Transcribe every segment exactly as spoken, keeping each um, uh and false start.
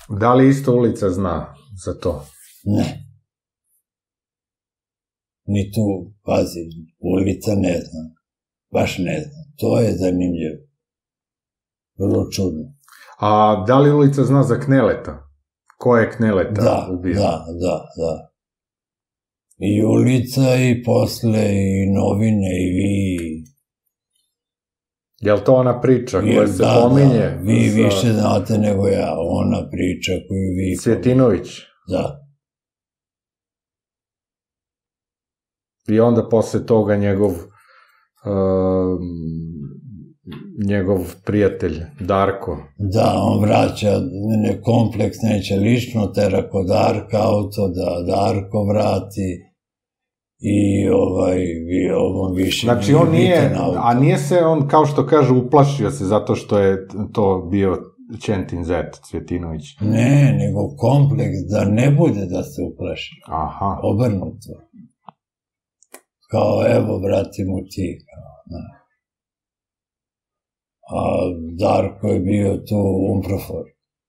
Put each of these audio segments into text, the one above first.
Da li isto ulica zna za to? Ne. Ni tu, pazi, ulica ne zna. Baš ne zna. To je zanimljivo. Vrlo čudno. A da li ulica zna za Kneleta? Ko je Kneleta ubio? Da, da, da. I ulica, i posle, i novine, i vi. Je li to ona priča koja se pominje? Da, da, vi više znate nego ja. Ona priča koju vi... Cvjetinović? Da. I onda posle toga njegov njegov prijatelj Darko. Da, on vraća kompleks, neće lično, tera kod Darka auto, da Darko vrati i ovaj, on više nije bitan auto. Znači on nije, a nije se on, kao što kaže, uplašio se zato što je to bio Ćentin zet, Cvjetinović. Ne, nego kompleks, da ne bude da se uplaši. Aha. Obrnuto. Kao, evo, vratimo ti, kao, ne. A Darko je bio tu umprofor.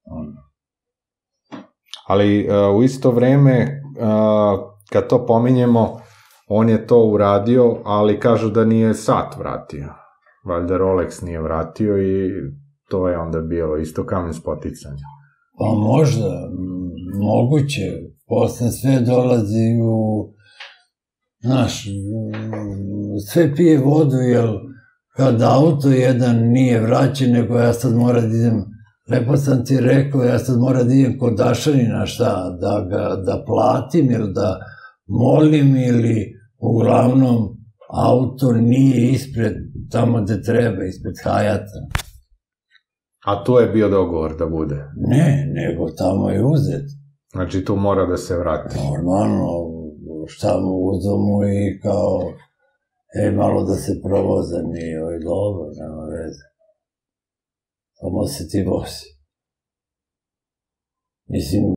Ali u isto vreme, kad to pominjemo, on je to uradio, ali kažu da nije sat vratio. Valjda Rolex nije vratio i to je onda bilo isto kamen spoticanja. Pa možda, moguće. Posle sve dolazi u... Znaš, sve pije vodu, jer kad auto jedan nije vraćen, nego ja sad moram da idem, lepo sam ti rekao, ja sad moram da idem kod Dašanina, šta, da ga, da platim ili da molim ili uglavnom auto nije ispred tamo gde treba, ispred Hayata. A tu je bio dogovor da bude? Ne, nego tamo je uzet. Znači tu mora da se vrati? Normalno, šta mu uzomu i kao, e, malo da se provoza, nije, oj, dobro, nema veze. Samo se ti vozi. Mislim,